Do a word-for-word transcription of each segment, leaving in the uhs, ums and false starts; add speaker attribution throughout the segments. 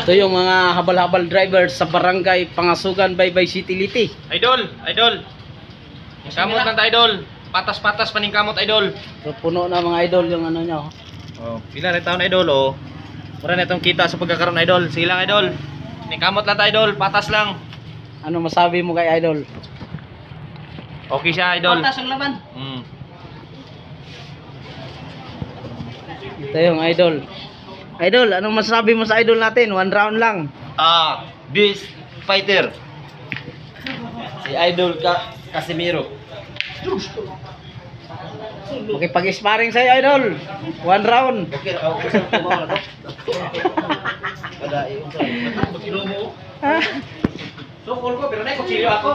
Speaker 1: Ito yung mga habal-habal drivers sa barangay Pangasugan, Baybay City, Liti.
Speaker 2: Idol, idol. Kamot lang ta idol. Patas-patas paning kamot idol.
Speaker 1: So, puno na mga idol yung ano nyo.
Speaker 2: Oh, pila na taon idol oh. Mura na itong kita sa pagkakaroon idol. Sige lang idol. Ning kamot lang ta idol, patas lang.
Speaker 1: Ano masabi mo kay idol?
Speaker 2: Okay siya idol.
Speaker 1: Patas ang laban.
Speaker 2: Mm.
Speaker 1: Ito yung idol. Idol, anong masasabi mo sa idol natin? One round lang.
Speaker 2: Ah, Beast Fighter. Si Idol ka Casimiro.
Speaker 1: Okay, pag-sparring sa'yo, idol. One round.
Speaker 2: Okay, ako sa tumaw na to. Kada
Speaker 1: Ah.
Speaker 2: Sukol ko pero na kutsilyo ako.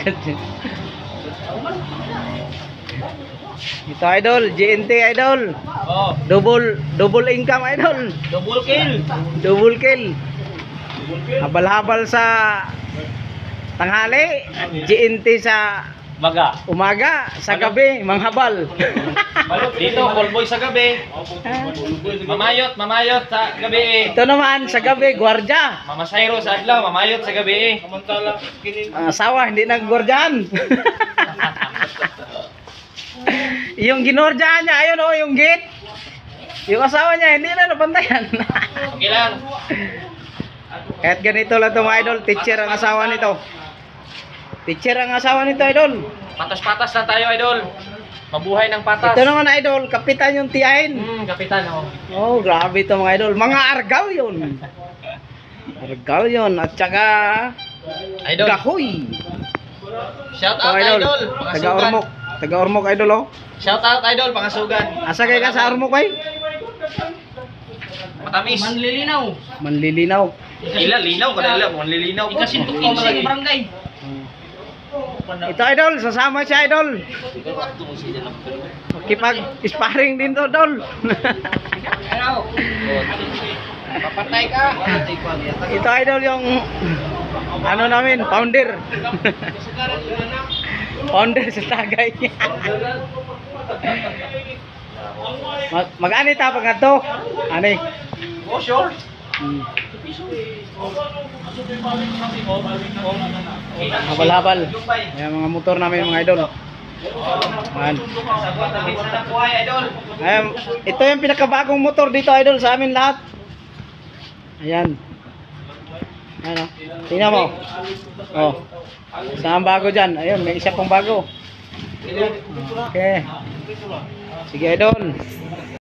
Speaker 1: Ito idol, G N T idol.
Speaker 2: Oh,
Speaker 1: Double double income idol.
Speaker 2: double kill.
Speaker 1: Double kill. Habal-habal sa tanghali, G N T sa
Speaker 2: Baga.
Speaker 1: umaga, sa gabi, manghabal.
Speaker 2: Dito, callboy sa gabi. Mamayot, mamayot sa gabi.
Speaker 1: Ito naman sa gabi, gwardya.
Speaker 2: Mama Sairo sa adlaw, mamayot sa gabi.
Speaker 1: Ang asawa, hindi nagwardyahan. Yung ginordyahan niya, ayun oh, yung gate. Yung asawa niya, hindi na nabantayan.
Speaker 2: Okay lang.
Speaker 1: Kahit ganito lang ito mga idol, teacher ang asawa nito. Teacher ang asawa nito idol.
Speaker 2: Patas-patas lang tayo idol. Mabuhay ng patas.
Speaker 1: Ito naman idol, kapitan yung tiyahin.
Speaker 2: Hmm, kapitan oh.
Speaker 1: Oh, grabe ito mga idol. Mga argaw yun. Argaw yun. At saka
Speaker 2: Idol.
Speaker 1: gahoy.
Speaker 2: Shout
Speaker 1: Ito
Speaker 2: out
Speaker 1: idol,
Speaker 2: idol.
Speaker 1: taga-ormok. Taga-ormok idol oh.
Speaker 2: Shout out idol, pangasugan.
Speaker 1: Asa kay ka sa ormok ay?
Speaker 2: Matamis.
Speaker 3: Manlilinaw.
Speaker 1: Manlilinaw.
Speaker 2: Ila linaw kada mo lilinaw ko.
Speaker 3: Ikasin to kinsi barangay.
Speaker 1: Ito idol, sasama siya idol. Kipag-sparring din to idol.
Speaker 3: Ano? Papatay ka.
Speaker 1: Ito idol yung ano namin, founder. Founder sa tagay. Mag Mag-ani ta pag ato? Ani.
Speaker 2: Oh, sure.
Speaker 1: Hmm. Habal-habal. Ayan mga motor namin mga idol. Ayan. Ayan. Ito yung pinakabagong motor dito idol sa amin lahat. Ayan. Ayan o. Tingnan mo. Oh. Saan bago dyan? Ayun, may isa pang bago. Okay. Sige idol.